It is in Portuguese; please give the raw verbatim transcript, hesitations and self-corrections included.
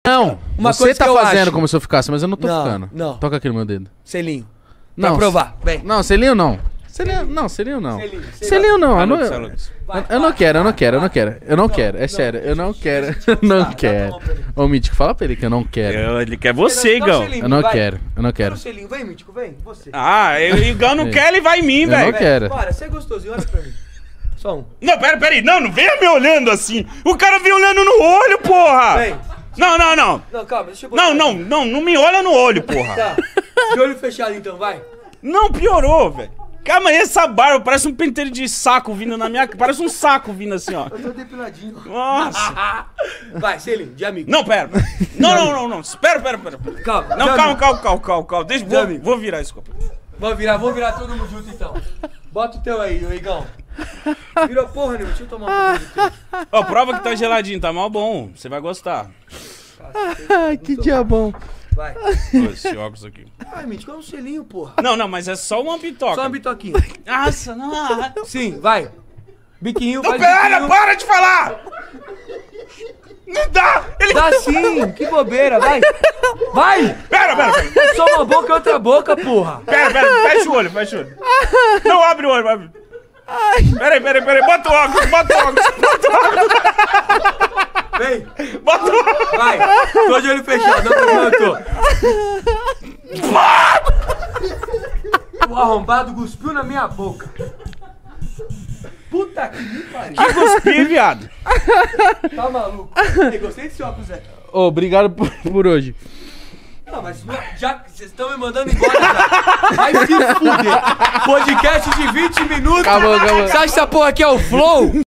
Não, Uma você coisa tá que eu fazendo acho. como se eu ficasse, mas eu não tô Não, ficando. não. Toca aqui no meu dedo. Selinho. Pra Não, provar, vem. Não, selinho não. Selinho, não, selinho não. Selinho, selinho. Selinho não, eu Vai, não, Lucas, vai, Lucas. Vai, eu- eu não vai, quero, eu não vai, quero, eu não vai. quero. Eu não Não, quero, é não, sério, eu não deixa- quero. deixa eu Eu não mostrar, dá a quero. mão pra mim. Ô, Mítico, fala pra ele que eu não quero. Eu- Ele quer você, Dá o Igão. selinho, Eu não vai. quero, eu não Quero quero. o selinho, vem, Mítico, vem, você. Ah, eu- o Igão não É. quer, ele vai em mim, Eu não velho. quero. Para, você é gostosinho, olha pra mim. Só um. Não, pera, pera aí. Não, não venha me olhando assim. O cara vem olhando no olho, porra. Vem. Não, não, não. Não, calma, deixa eu botar Não, aqui. não, não, não me olha no olho, porra. Tá, de olho fechado então, vai. Não, piorou, velho. Calma aí, essa barba parece um penteiro de saco vindo na minha... Parece um saco vindo assim, ó. Eu tô depiladinho. Nossa. Vai, selinho, de amigo. Não, pera. Não, não, não, não. Espera, pera, pera. pera. Calma. Não, de calma, amigo. calma, calma, calma, calma. Deixa, vou, amigo. vou virar esse copo. Vamos virar, vamos virar todo mundo junto então. Bota o teu aí, ô Igão. Virou porra, Nil, deixa eu tomar um pouquinho do teu. Ó, prova que tá geladinho, tá mal bom. Você vai gostar. Ai, que dia bom. Vai. Ó, esse óculos aqui. Ai, Mítico, é um selinho, porra. Não, não, mas é só uma bitoca. Só uma bitoquinha. Nossa, não. Sim, vai. Biquinho, Não, faz pera, biquinho. para de falar! Não dá! Ele... Dá sim, que bobeira, vai. Vai. Pera, pera, pera. Só uma boca e outra boca, porra. Pera, pera, fecha o olho, fecha o olho. Não abre o olho, abre. Pera aí, pera aí, pera aí. Bota o óculos, bota o óculos, bota o óculos. Vem, Bota o óculos. vai. Tô de olho fechado, não problema, eu tô. O arrombado cuspiu na minha boca. Puta que me pariu. Que cuspir, viado. Tá maluco? Ei, gostei desse óculos, Zé. Ô, obrigado por, por hoje. Não, mas não- já vocês estão me mandando embora já. Vai se fuder. Podcast de vinte minutos. Acabou, acabou. Você acha que essa porra aqui é o Flow?